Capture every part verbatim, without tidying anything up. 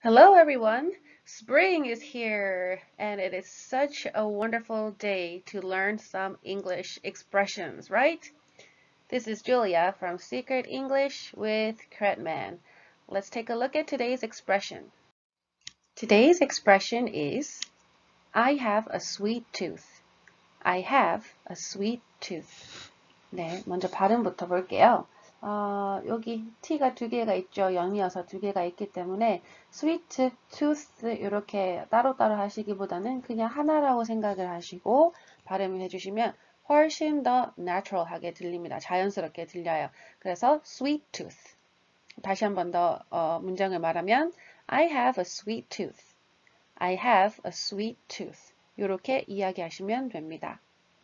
Hello, everyone. Spring is here, and it is such a wonderful day to learn some English expressions, right? This is Julia from Secret English with Cretman. Let's take a look at today's expression. Today's expression is I have a sweet tooth. I have a sweet tooth. 네, 먼저 발음부터 볼게요. 어, 여기 t가 두 개가 있죠. 영이어서 두 개가 있기 때문에 sweet tooth 이렇게 따로따로 하시기보다는 그냥 하나라고 생각을 하시고 발음을 해주시면 훨씬 더 natural하게 들립니다. 자연스럽게 들려요. 그래서 sweet tooth. 다시 한 번 더 어, 문장을 말하면 I have a sweet tooth. I have a sweet tooth. 이렇게 이야기하시면 됩니다.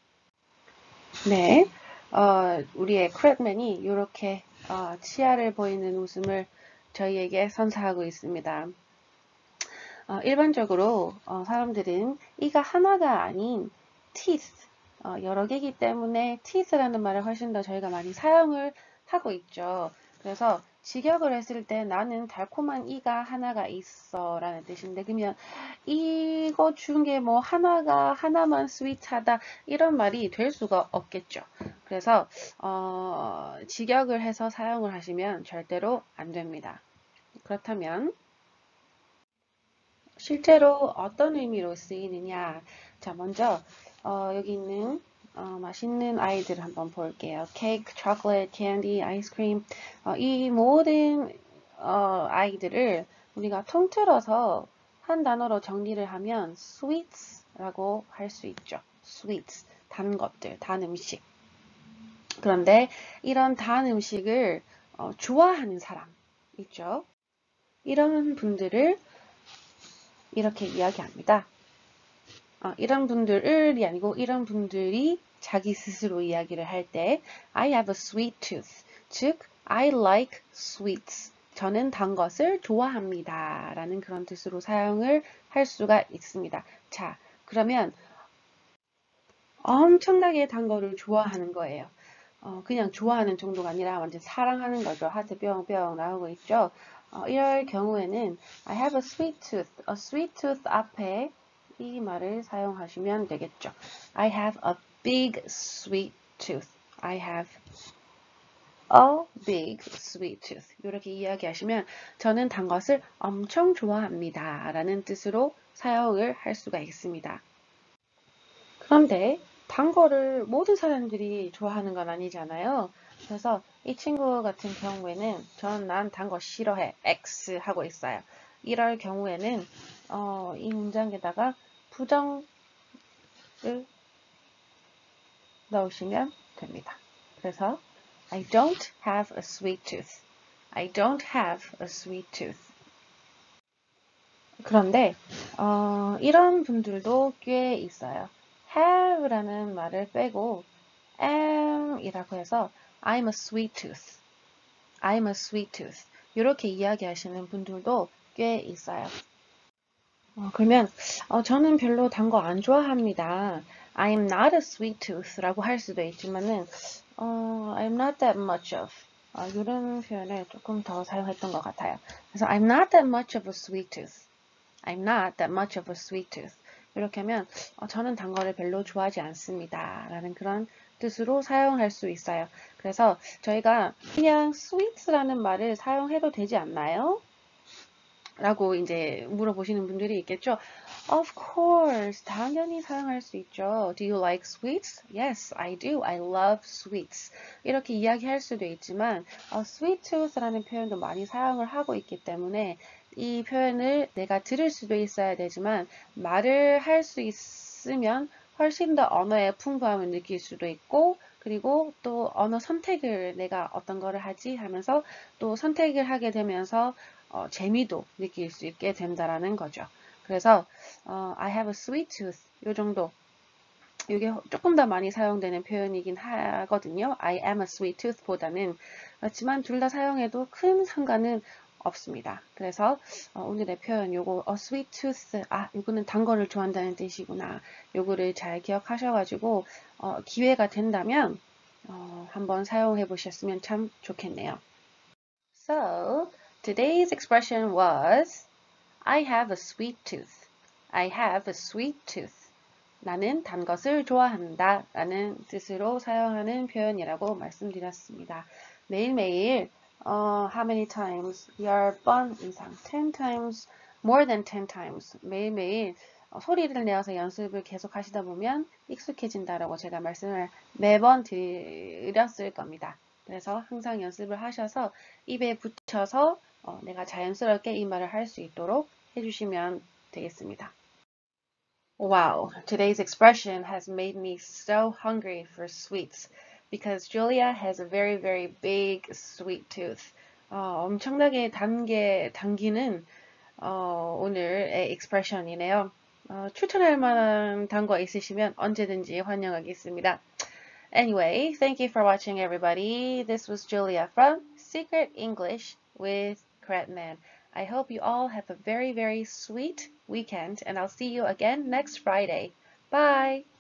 네. 어, 우리의 크랩맨이 이렇게 어, 치아를 보이는 웃음을 저희에게 선사하고 있습니다. 어, 일반적으로 어, 사람들은 이가 하나가 아닌 teeth, 어, 여러 개이기 때문에 teeth라는 말을 훨씬 더 저희가 많이 사용을 하고 있죠. 그래서 직역을 했을 때 나는 달콤한 이가 하나가 있어 라는 뜻인데 그러면 이거 중에 뭐 하나가 하나만 스윗하다 이런 말이 될 수가 없겠죠. 그래서 어, 직역을 해서 사용을 하시면 절대로 안 됩니다. 그렇다면 실제로 어떤 의미로 쓰이느냐? 자, 먼저 어, 여기 있는 어, 맛있는 아이들 한번 볼게요. 케이크, 초콜릿, 캔디, 아이스크림 어, 이 모든 어, 아이들을 우리가 통틀어서 한 단어로 정리를 하면 sweets라고 할 수 있죠. sweets, 단 것들, 단 음식. 그런데 이런 단 음식을 어, 좋아하는 사람 있죠. 이런 분들을 이렇게 이야기합니다. 어, 이런 분들이 아니고 이런 분들이 자기 스스로 이야기를 할 때 I have a sweet tooth. 즉, I like sweets. 저는 단 것을 좋아합니다. 라는 그런 뜻으로 사용을 할 수가 있습니다. 자, 그러면 엄청나게 단 거를 좋아하는 거예요. 어, 그냥 좋아하는 정도가 아니라 완전 사랑하는 거죠. 하트 뿅뿅 나오고 있죠. 어, 이럴 경우에는 I have a sweet tooth. a sweet tooth 앞에 이 말을 사용하시면 되겠죠. I have a big sweet tooth. I have a big sweet tooth. 이렇게 이야기하시면 저는 단 것을 엄청 좋아합니다. 라는 뜻으로 사용을 할 수가 있습니다. 그런데 단 거를 모든 사람들이 좋아하는 건 아니잖아요. 그래서 이 친구 같은 경우에는 전 난 단 거 싫어해. X 하고 있어요. 이럴 경우에는 어, 이 문장에다가 부정을 넣으시면 됩니다. 그래서 I don't have a sweet tooth. I don't have a sweet tooth. 그런데 어, 이런 분들도 꽤 있어요. have라는 말을 빼고 am 이라고 해서 I'm a sweet tooth. I'm a sweet tooth. 이렇게 이야기하시는 분들도 꽤 있어요. 어, 그러면 어, 저는 별로 단 거 안 좋아합니다. I'm not a sweet tooth 라고 할 수도 있지만은 어, I'm not that much of 어, 이런 표현을 조금 더 사용했던 것 같아요. 그래서 I'm not that much of a sweet tooth. I'm not that much of a sweet tooth. 이렇게 하면 어, 저는 단 거를 별로 좋아하지 않습니다. 라는 그런 뜻으로 사용할 수 있어요. 그래서 저희가 그냥 sweets라는 말을 사용해도 되지 않나요? 라고 이제 물어보시는 분들이 있겠죠. Of course, 당연히 사용할 수 있죠. Do you like sweets? Yes, I do. I love sweets. 이렇게 이야기할 수도 있지만 어, sweet tooth라는 표현도 많이 사용을 하고 있기 때문에 이 표현을 내가 들을 수도 있어야 되지만 말을 할 수 있으면 훨씬 더 언어의 풍부함을 느낄 수도 있고 그리고 또 언어 선택을 내가 어떤 거를 하지 하면서 또 선택을 하게 되면서 어, 재미도 느낄 수 있게 된다라는 거죠. 그래서 어, I have a sweet tooth 요 정도 이게 조금 더 많이 사용되는 표현이긴 하거든요. I am a sweet tooth 보다는 그렇지만 둘 다 사용해도 큰 상관은 없습니다. 그래서 어, 오늘의 표현 요거 a sweet tooth 아 이거는 단 거를 좋아한다는 뜻이구나. 요거를 잘 기억하셔가지고 어, 기회가 된다면 어, 한번 사용해 보셨으면 참 좋겠네요. So today's expression was I have a sweet tooth. I have a sweet tooth. 나는 단 것을 좋아한다 라는 뜻으로 사용하는 표현이라고 말씀드렸습니다. 매일매일 어, how many times? 열 번 이상, ten times, more than ten times. 매일매일 어, 소리를 내어서 연습을 계속 하시다 보면 익숙해진다라고 제가 말씀을 매번 드렸을 겁니다. 그래서 항상 연습을 하셔서 입에 붙여서 어, 내가 자연스럽게 이 말을 할 수 있도록 해주시면 되겠습니다. Wow, today's expression has made me so hungry for sweets because Julia has a very, very big sweet tooth. 어, 엄청나게 단게 당기는 어, 오늘의 expression이네요. 어, 추천할 만한 단거 있으시면 언제든지 환영하겠습니다. Anyway, thank you for watching, everybody. This was Julia from Secret English with Kretman. I hope you all have a very, very sweet weekend, and I'll see you again next Friday. Bye!